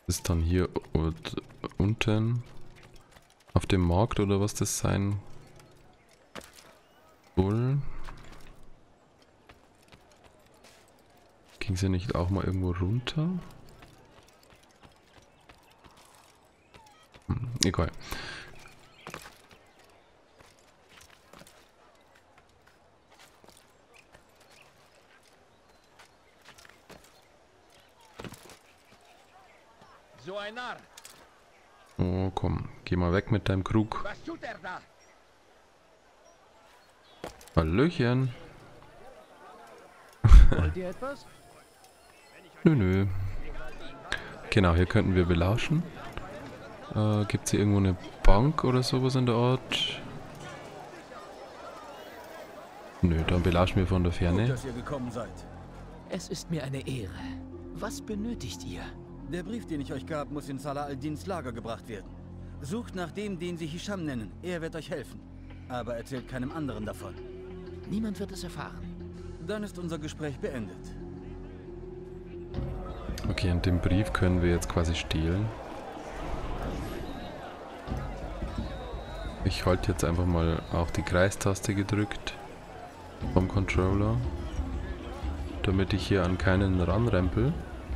Ist dann hier unten auf dem Markt oder was das sein soll. Ging sie nicht auch mal irgendwo runter? Egal. So ein Narr. Oh, komm. Geh mal weg mit deinem Krug. Was tut er da? Hallöchen. Wollt ihr etwas? Nö, nö. Genau, hier könnten wir belauschen. Gibt es hier irgendwo eine Bank oder sowas in der Art? Nö, dann belauschen wir von der Gut, Ferne. dass ihr gekommen seid. Es ist mir eine Ehre. Was benötigt ihr? Der Brief, den ich euch gab, muss in Salah al-Dins Lager gebracht werden. Sucht nach dem, den sie Hisham nennen. Er wird euch helfen. Aber erzählt keinem anderen davon. Niemand wird es erfahren. Dann ist unser Gespräch beendet. Okay, und den Brief können wir jetzt quasi stehlen. Ich halte jetzt einfach mal auch die Kreistaste gedrückt vom Controller, damit ich hier an keinen ranrempel.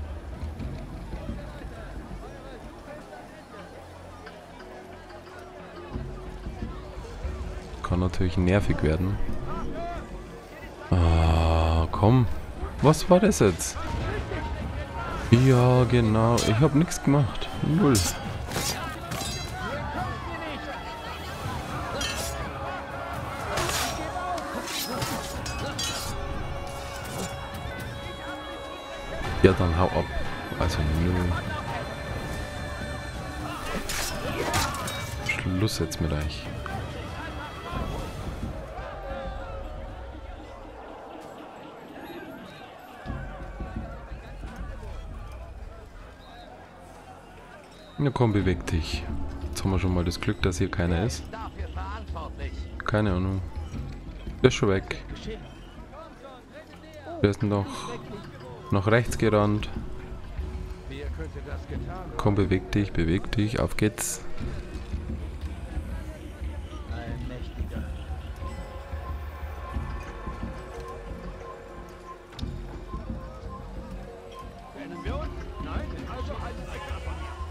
Kann natürlich nervig werden. Ah, komm. Was war das jetzt? Ja, genau. Ich habe nichts gemacht. Null. Ja, dann hau ab. Also null. Schluss jetzt mit euch. Na komm, beweg dich. Jetzt haben wir schon mal das Glück, dass hier keiner ist. Dafür verantwortlich. Keine Ahnung. Der ist schon weg. Der ist noch nach rechts gerannt. Wer könnte das getan haben? Komm, beweg dich. Auf geht's. Ein Mächtiger. Kennen wir uns? Nein, also ein Leiter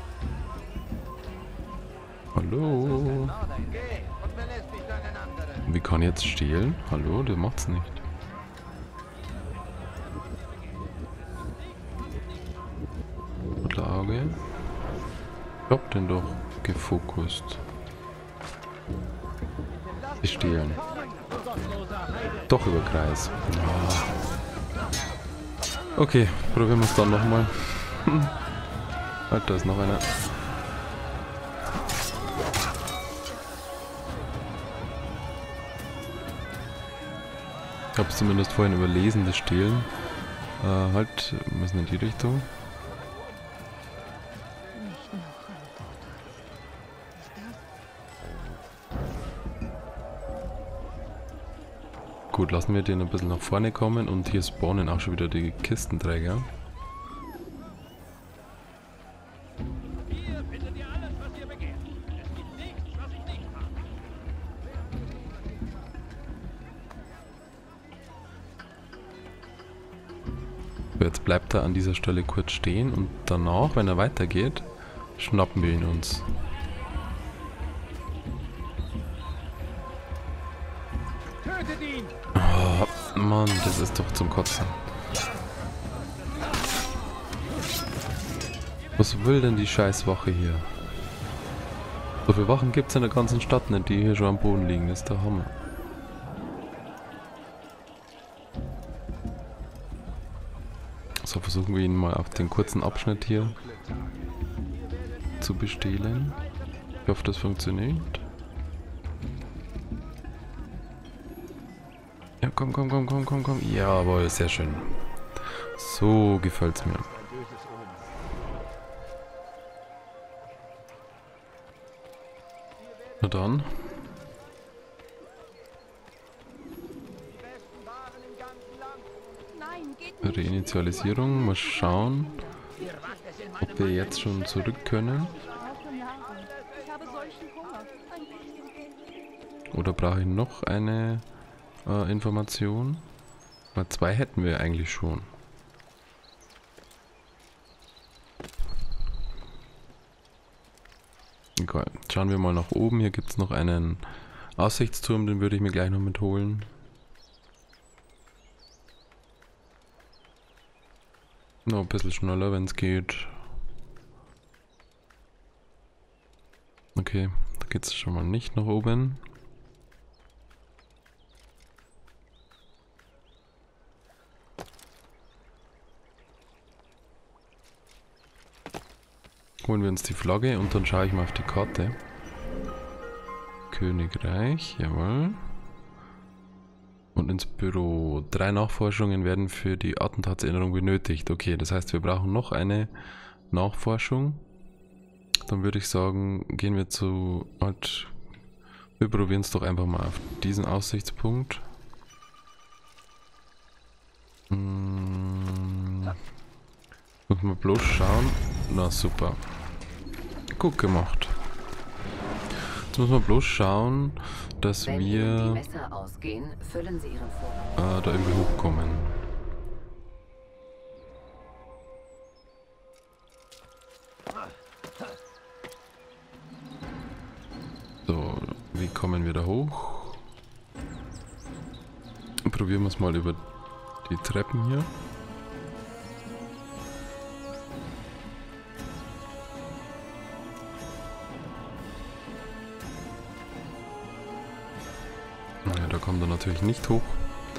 von mir. Hallo. Geh und verlässt dich deinen anderen. Wie kann ich jetzt stehlen? Hallo, der macht's nicht. Lage. Ich hab den doch gefokust. Sie stehlen. Doch über Kreis. Ah. Okay, probieren wir es dann nochmal. Alter, da ist noch einer. Ich habe es zumindest vorhin überlesen, das Stehlen. Halt, wir müssen in die Richtung. Gut, lassen wir den ein bisschen nach vorne kommen und hier spawnen auch schon wieder die Kistenträger. Hier findet ihr alles, was ihr begehrt. Es gibt nichts, was ich nicht habe. Jetzt bleibt er an dieser Stelle kurz stehen und danach, wenn er weitergeht, schnappen wir ihn uns. Tötet ihn! Oh, Mann, das ist doch zum Kotzen. Was will denn die Scheißwache hier? So viele Wachen gibt es in der ganzen Stadt nicht, die hier schon am Boden liegen. Das ist der Hammer. So, versuchen wir ihn mal auf den kurzen Abschnitt hier zu bestehlen. Ich hoffe, das funktioniert. Ja, komm, komm, komm, komm, komm, komm. Jawohl, sehr schön. So gefällt's mir. Na dann. Reinitialisierung, mal schauen. ob wir jetzt schon zurück können. Ich habe solchen Hunger. Ein bisschen Geld. Oder brauche ich noch eine Information? Weil 2 hätten wir eigentlich schon. Egal. Schauen wir mal nach oben. Hier gibt es noch einen Aussichtsturm, den würde ich mir gleich noch mitholen. Noch ein bisschen schneller, wenn es geht. Okay, da geht es schon mal nicht nach oben. Holen wir uns die Flagge und dann schaue ich mal auf die Karte. Königreich, jawohl. Und ins Büro. 3 Nachforschungen werden für die Attentatserinnerung benötigt. Okay, das heißt, wir brauchen noch eine Nachforschung. Dann würde ich sagen, gehen wir zu... wir probieren es doch einfach mal auf diesen Aussichtspunkt. Müssen wir bloß schauen. Na super. Gut gemacht. Jetzt müssen wir bloß schauen, dass Wenn Ihnen die wir Messer ausgehen, füllen Sie Ihren Vorrat. da irgendwie hochkommen. So, wie kommen wir da hoch? Probieren wir es mal über die Treppen hier. Ja, da kommt er natürlich nicht hoch.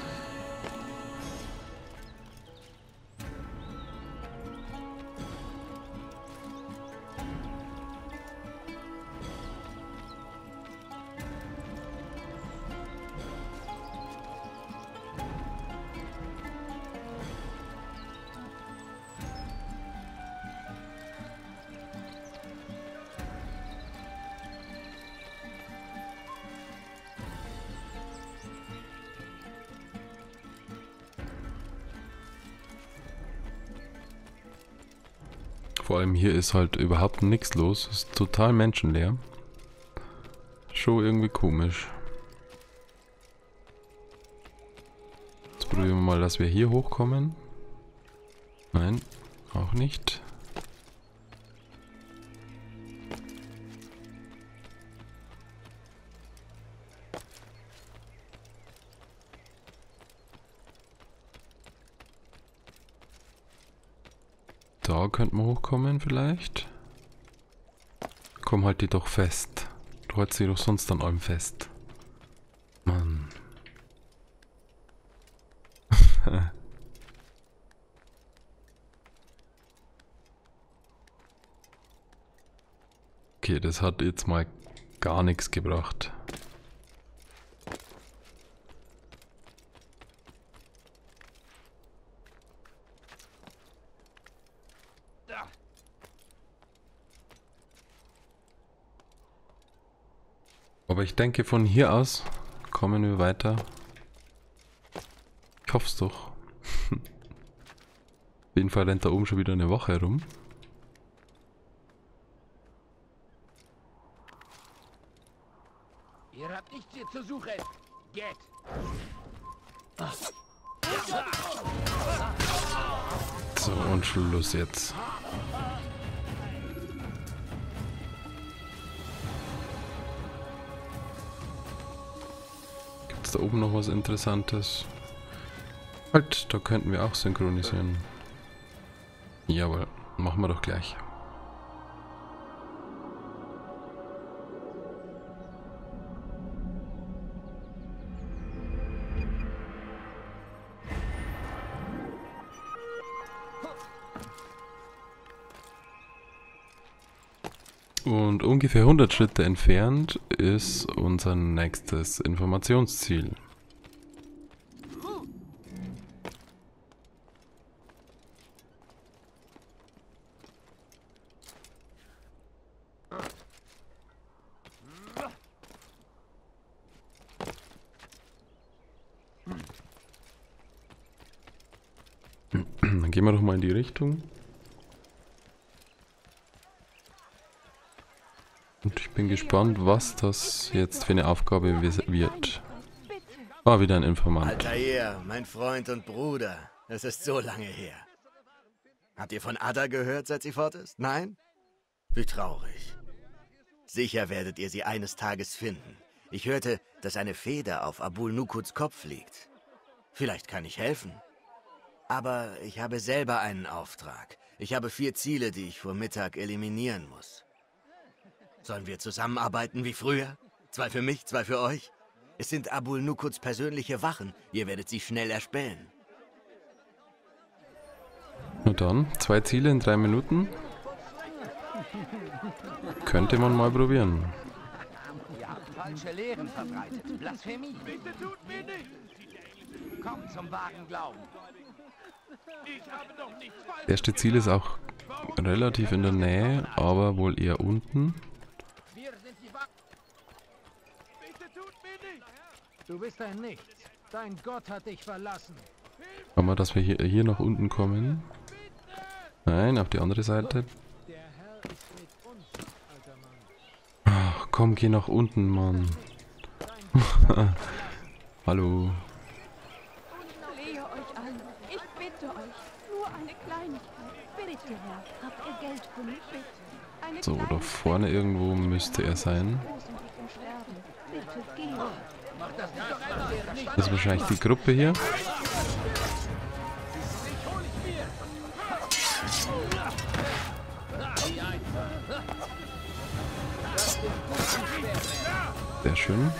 Vor allem hier ist halt überhaupt nichts los. Es ist total menschenleer. Schon irgendwie komisch. Jetzt probieren wir mal, dass wir hier hochkommen. Nein, auch nicht. Da könnten wir hochkommen vielleicht. Komm, halt die doch fest. Du hältst sie doch sonst an allem fest. Mann. Okay, das hat jetzt mal gar nichts gebracht. Aber ich denke, von hier aus kommen wir weiter. Ich hoffe es doch. Auf jeden Fall rennt da oben schon wieder eine Wache rum. Ihr habt nichts hier zu suchen. Geht. So, und Schluss jetzt. Gibt es da oben noch was Interessantes? Halt, da könnten wir auch synchronisieren. Jawohl, machen wir doch gleich. Und ungefähr 100 Schritte entfernt ist unser nächstes Informationsziel. Dann gehen wir doch mal in die Richtung. Und ich bin gespannt, was das jetzt für eine Aufgabe wird. Ah, wieder ein Informant. Altair, mein Freund und Bruder. Es ist so lange her. Habt ihr von Ada gehört, seit sie fort ist? Nein? Wie traurig. Sicher werdet ihr sie eines Tages finden. Ich hörte, dass eine Feder auf Abul Nukuds Kopf liegt. Vielleicht kann ich helfen. Aber ich habe selber einen Auftrag. Ich habe 4 Ziele, die ich vor Mittag eliminieren muss. Sollen wir zusammenarbeiten wie früher? 2 für mich, 2 für euch? Es sind Abul Nukuds persönliche Wachen. Ihr werdet sie schnell erspähen. Na dann, 2 Ziele in 3 Minuten. Könnte man mal probieren. Ihr habt falsche Lehren verbreitet. Blasphemie. Bitte tut mir nicht. Kommt zum wahren Glauben. Ich habe doch nichts falsch. Das erste Ziel ist auch relativ in der Nähe, aber wohl eher unten. Wir sind die Wachen. Bitte tut mir nicht. Du bist ein Nichts. Dein Gott hat dich verlassen. Schauen wir, dass wir hier nach unten kommen. Nein, auf die andere Seite. Der Herr ist mit uns, alter Mann. Ach, komm, geh nach unten, Mann. Hallo. Ich flehe euch an. Ich bitte euch. Nur eine Kleinigkeit. Bitte, Herr. Habt ihr Geld für mich? Bitte. Eine So, da Kleinigkeit. vorne irgendwo müsste er sein. Groß und ich im Sterben. Bitte, geh. Das ist wahrscheinlich die Gruppe hier. Sehr schön.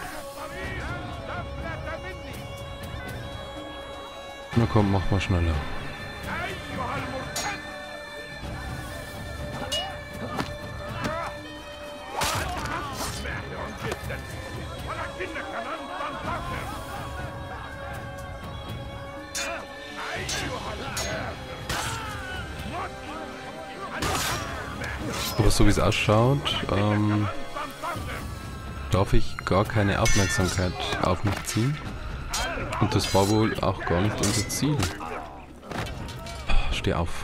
Na komm, mach mal schneller. Aber so wie es ausschaut, darf ich gar keine Aufmerksamkeit auf mich ziehen. Und das war wohl auch gar nicht unser Ziel. Steh auf.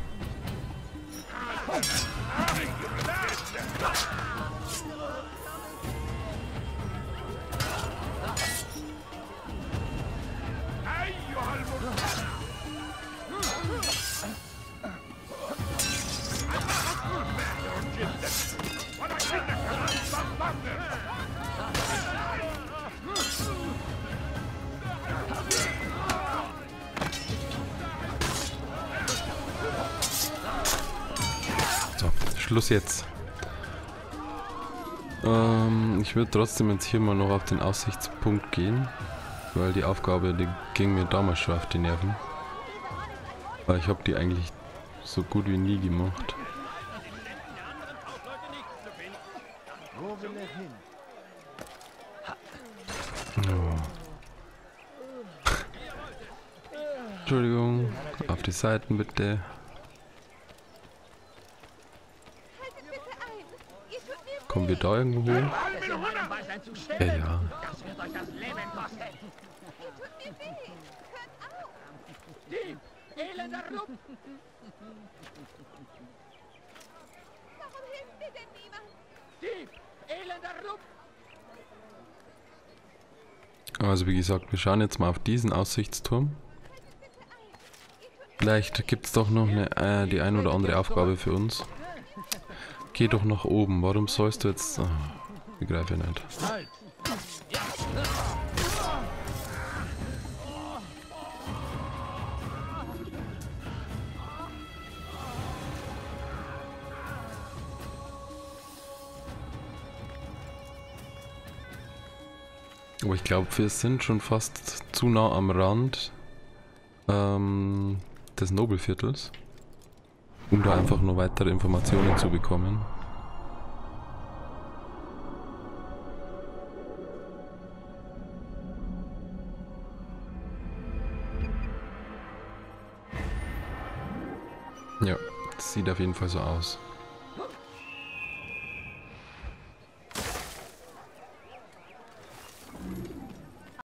So, Schluss jetzt. Ich würde trotzdem jetzt hier mal noch auf den Aussichtspunkt gehen, weil die Aufgabe, die ging mir damals schon auf die Nerven. Aber ich habe die eigentlich so gut wie nie gemacht. Wo will er hin? Entschuldigung, auf die Seiten bitte. Kommen wir da irgendwo hoch? Ja, ja. Das wird euch das Leben kosten. Dieb! Elender Rupp! Warum hilft mir denn niemand? Dieb! Elender Rupp! Also wie gesagt, wir schauen jetzt mal auf diesen Aussichtsturm. Vielleicht gibt es doch noch die ein oder andere Aufgabe für uns. Geh doch nach oben. Warum sollst du jetzt... Oh, begreife ich nicht. Aber ich glaube, wir sind schon fast zu nah am Rand des Nobelviertels, um da einfach nur weitere Informationen zu bekommen. Ja, das sieht auf jeden Fall so aus.